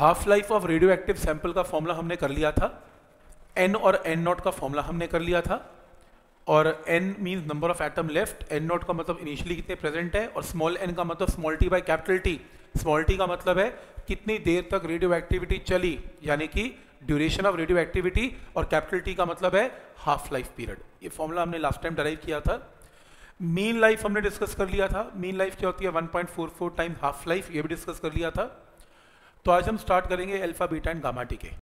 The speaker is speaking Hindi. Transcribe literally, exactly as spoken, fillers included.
Half life of radio active sample का फॉर्मूला हमने कर लिया था, एन और एन नॉट का फॉर्मूला हमने कर लिया था, और N means number of atom left, N not का मतलब इनिशियली कितने प्रेजेंट है, और स्मॉल एन का मतलब small T by capital T. Small T का मतलब है कितनी देर तक रेडियो एक्टिविटी चली, यानी कि ड्यूरेशन ऑफ रेडियो एक्टिविटी, और कैपिटल टी का मतलब है हाफ लाइफ पीरियड। ये फॉर्मूला हमने लास्ट टाइम डराइव किया था। मीन लाइफ हमने डिस्कस कर लिया था, मीन लाइफ क्या होती है one point four four time half life, ये भी डिस्कस कर लिया था। तो आज हम स्टार्ट करेंगे अल्फा बीटा एंड गामा टी के।